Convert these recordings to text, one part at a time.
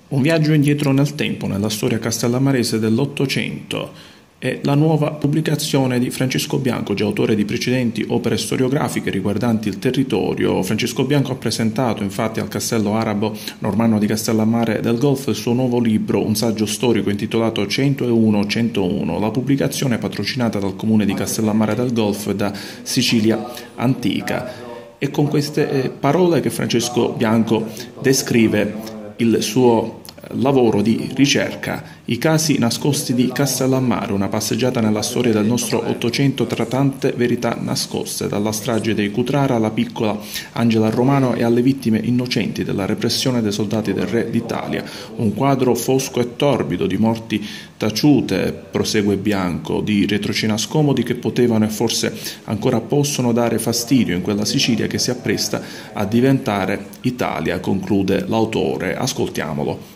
Un viaggio indietro nel tempo, nella storia castellamarese dell'Ottocento, è la nuova pubblicazione di Francesco Bianco, già autore di precedenti opere storiografiche riguardanti il territorio. Francesco Bianco ha presentato infatti al Castello Arabo Normanno di Castellammare del Golfo il suo nuovo libro, un saggio storico intitolato 101-101. La pubblicazione è patrocinata dal comune di Castellammare del Golfo e da Sicilia Antica. È con queste parole che Francesco Bianco descrive il suo lavoro di ricerca, I casi nascosti di Castellammare, una passeggiata nella storia del nostro Ottocento tra tante verità nascoste, dalla strage dei Cutrara alla piccola Angela Romano e alle vittime innocenti della repressione dei soldati del re d'Italia. Un quadro fosco e torbido di morti taciute, prosegue Bianco, di retrocina scomodi che potevano e forse ancora possono dare fastidio in quella Sicilia che si appresta a diventare Italia, conclude l'autore. Ascoltiamolo.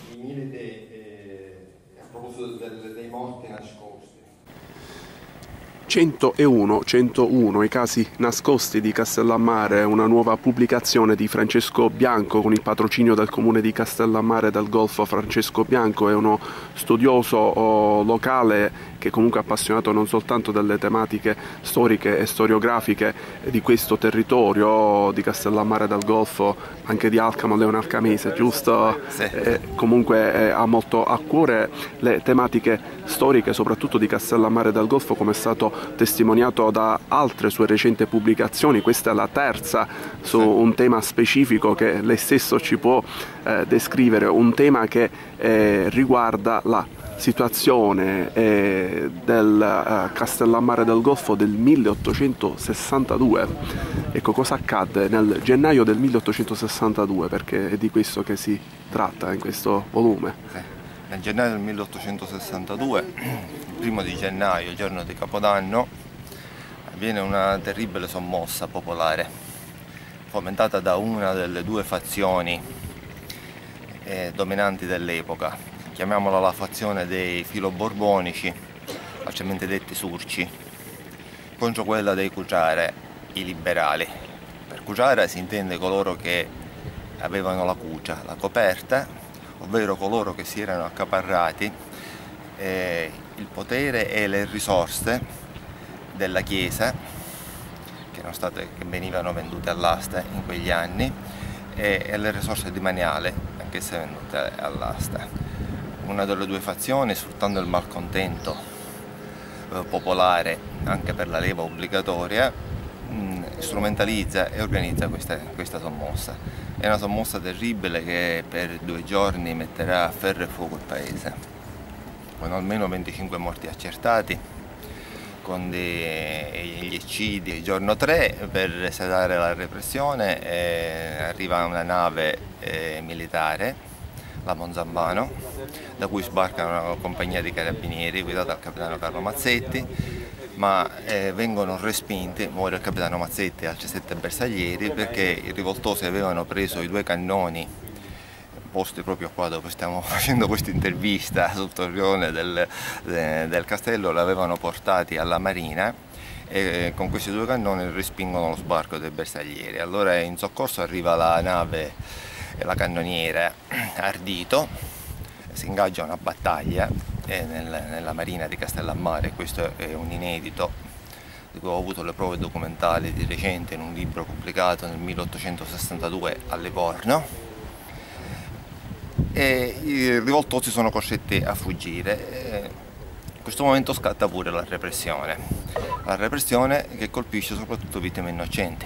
Dei morti nascosti. 101, i casi nascosti di Castellammare, una nuova pubblicazione di Francesco Bianco con il patrocinio del comune di Castellammare del Golfo. Francesco Bianco è uno studioso locale che comunque è appassionato non soltanto delle tematiche storiche e storiografiche di questo territorio di Castellammare del Golfo, anche di Alcamo, Leone Alcamese, giusto? Sì. Comunque ha molto a cuore le tematiche storiche, soprattutto di Castellammare del Golfo, come è stato testimoniato da altre sue recenti pubblicazioni. Questa è la terza su un tema specifico che lei stesso ci può descrivere, un tema che riguarda la situazione del Castellammare del Golfo del 1862. Ecco, cosa accadde nel gennaio del 1862, perché è di questo che si tratta in questo volume. Nel gennaio del 1862, il 1° di gennaio, il giorno di Capodanno, avviene una terribile sommossa popolare, fomentata da una delle due fazioni dominanti dell'epoca. Chiamiamola la fazione dei filoborbonici, altrimenti detti surci, contro quella dei Cuciare, i liberali. Per Cuciare si intende coloro che avevano la cucia, la coperta, ovvero coloro che si erano accaparrati il potere e le risorse della Chiesa, che venivano vendute all'asta in quegli anni, e le risorse demaniali, anch'esse vendute all'asta. Una delle due fazioni, sfruttando il malcontento popolare anche per la leva obbligatoria, strumentalizza e organizza questa sommossa. È una sommossa terribile che per 2 giorni metterà a ferro e fuoco il paese, con almeno 25 morti accertati, con gli eccidi. Il giorno 3, per sedare la repressione, arriva una nave militare, la Monzambano, da cui sbarca una compagnia di carabinieri guidata dal capitano Carlo Mazzetti, ma vengono respinti, muore il capitano Mazzetti e altri 7 bersaglieri, perché i rivoltosi avevano preso i 2 cannoni posti proprio qua dove stiamo facendo questa intervista, sul torrione del castello, li avevano portati alla marina e con questi 2 cannoni respingono lo sbarco dei bersaglieri. Allora in soccorso arriva la nave, la cannoniera Ardito, si ingaggia una battaglia nella marina di Castellammare. Questo è un inedito di cui ho avuto le prove documentali di recente in un libro pubblicato nel 1862 a Livorno, e i rivoltosi sono costretti a fuggire. In questo momento scatta pure la repressione che colpisce soprattutto vittime innocenti.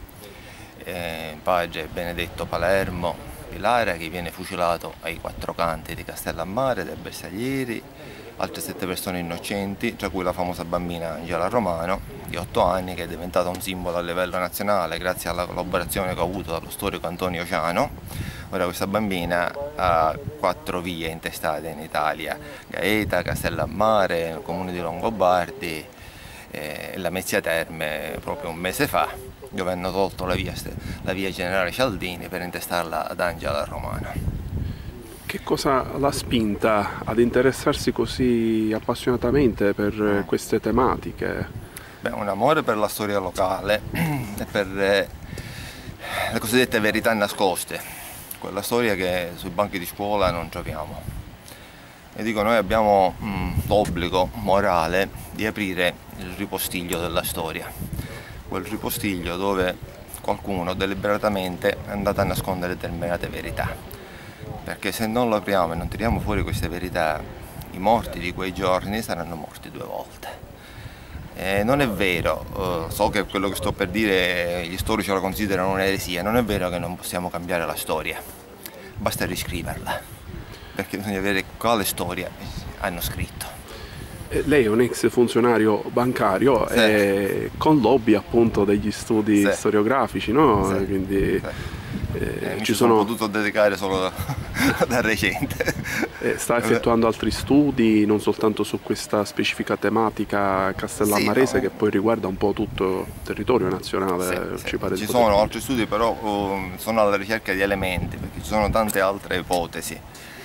Padre Benedetto Palermo Pilara, che viene fucilato ai 4 canti di Castellammare dai bersaglieri, altre 7 persone innocenti, tra cui la famosa bambina Angela Romano di 8 anni, che è diventata un simbolo a livello nazionale grazie alla collaborazione che ha avuto dallo storico Antonio Ciano. Ora questa bambina ha 4 vie intestate in Italia: Gaeta, Castellammare, il comune di Longobardi e la Mezzia Terme proprio un mese fa, dove hanno tolto la via Generale Cialdini per intestarla ad Angela Romano. Che cosa l'ha spinta ad interessarsi così appassionatamente per queste tematiche? Un amore per la storia locale e per le cosiddette verità nascoste, quella storia che sui banchi di scuola non troviamo. E dico, noi abbiamo l'obbligo morale di aprire il ripostiglio della storia, quel ripostiglio dove qualcuno deliberatamente è andato a nascondere determinate verità, perché se non lo apriamo e non tiriamo fuori queste verità, i morti di quei giorni saranno morti 2 volte. Non è vero, so che quello che sto per dire gli storici lo considerano un'eresia, non è vero che non possiamo cambiare la storia, basta riscriverla, perché bisogna vedere quale storia hanno scritto. Lei è un ex funzionario bancario, Sì. con lobby appunto degli studi Sì. storiografici, no? Sì. Quindi Mi ci sono sono... potuto dedicare solo da recente. sta effettuando altri studi, non soltanto su questa specifica tematica castellammarese, Sì, no. che poi riguarda un po' tutto il territorio nazionale, Sì. ci pare di Ci poter sono dire. altri studi, però sono alla ricerca di elementi, perché ci sono tante altre ipotesi.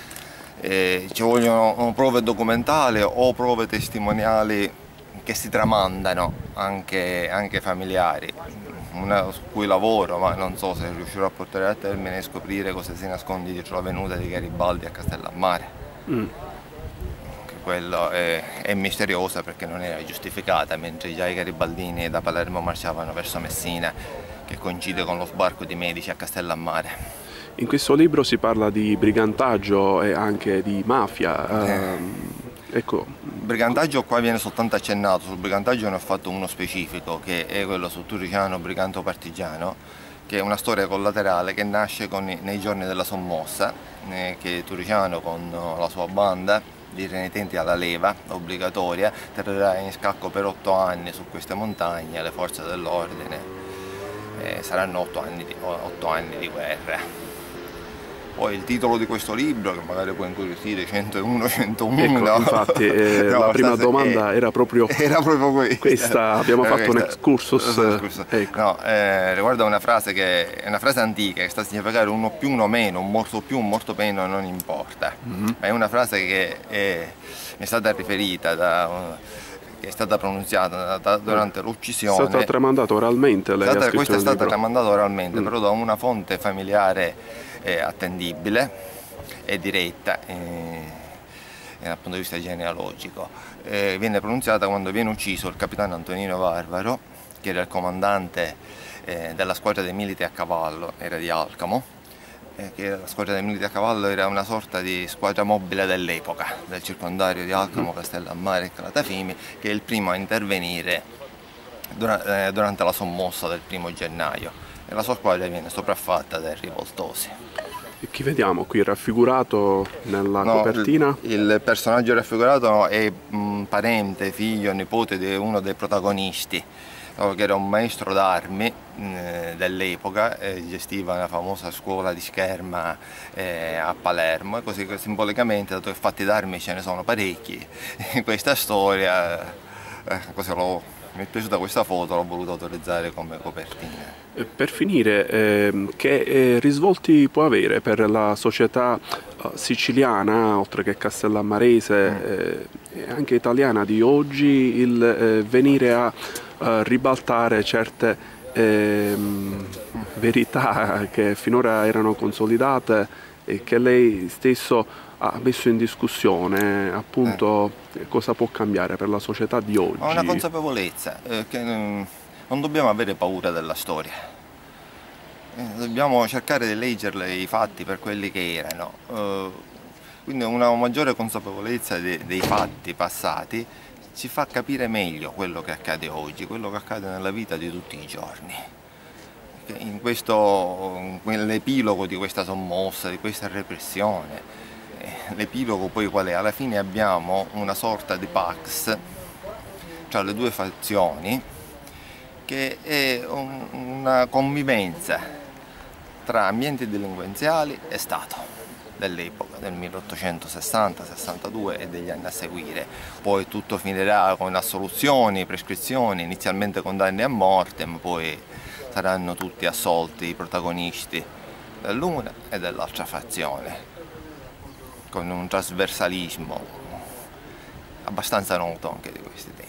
Ci vogliono prove documentali o prove testimoniali che si tramandano, anche familiari, una su cui lavoro, ma non so se riuscirò a portare a termine e scoprire cosa si nasconde dietro la venuta di Garibaldi a Castellammare. Che quello è misteriosa perché non era giustificata, mentre già i garibaldini da Palermo marciavano verso Messina, che coincide con lo sbarco di Medici a Castellammare. In questo libro si parla di brigantaggio e anche di mafia. Ecco, Il brigantaggio qua viene soltanto accennato, sul brigantaggio ne ho fatto uno specifico, che è quello su Turriciano Briganto Partigiano, che è una storia collaterale che nasce nei giorni della sommossa, che Turriciano con la sua banda di renitenti alla leva obbligatoria terrà in scacco per 8 anni su queste montagne le forze dell'ordine. Saranno 8 anni di guerra. Poi il titolo di questo libro, che magari può incuriosire, 101, 101. ecco, infatti No, la prima domanda era proprio questa. Abbiamo fatto un excursus. Ecco. No, riguarda una frase che è una frase antica, che sta a significare uno più, uno meno, un morto più, un morto meno, non importa. Ma è una frase che mi è stata riferita che è stata pronunziata durante l'uccisione. È stata tramandata oralmente, lei ha scritto Questa è nel stata libro. tramandata oralmente, però da una fonte familiare attendibile e diretta dal punto di vista genealogico. Viene pronunziata quando viene ucciso il capitano Antonino Varvaro, che era il comandante della squadra dei militi a cavallo, era di Alcamo, che la squadra dei militi a cavallo era una sorta di squadra mobile dell'epoca, del circondario di Alcamo, Castellammare e Calatafimi, che è il primo a intervenire durante la sommossa del 1° gennaio, e la sua squadra viene sopraffatta dai rivoltosi. E chi vediamo qui raffigurato nella copertina? Il personaggio raffigurato è parente, figlio, nipote di uno dei protagonisti, che era un maestro d'armi dell'epoca, gestiva una famosa scuola di scherma a Palermo, e così simbolicamente, dato che fatti d'armi ce ne sono parecchi in questa storia, così mi è piaciuta questa foto, l'ho voluto autorizzare come copertina. Per finire, che risvolti può avere per la società siciliana, oltre che castellammarese e anche italiana di oggi, il venire a ribaltare certe verità che finora erano consolidate e che lei stesso ha messo in discussione, appunto, cosa può cambiare per la società di oggi? Ho una consapevolezza che non dobbiamo avere paura della storia, dobbiamo cercare di leggerle i fatti per quelli che erano, quindi una maggiore consapevolezza dei fatti passati ci fa capire meglio quello che accade oggi, quello che accade nella vita di tutti i giorni. Nell'epilogo di questa sommossa, di questa repressione, l'epilogo poi qual è? Alla fine abbiamo una sorta di pax tra le due fazioni, che è una convivenza tra ambienti delinquenziali e Stato dell'epoca, del 1860-62 e degli anni a seguire. Poi tutto finirà con assoluzioni, prescrizioni, inizialmente condanne a morte, ma poi saranno tutti assolti i protagonisti dell'una e dell'altra fazione, con un trasversalismo abbastanza noto anche di questi tempi.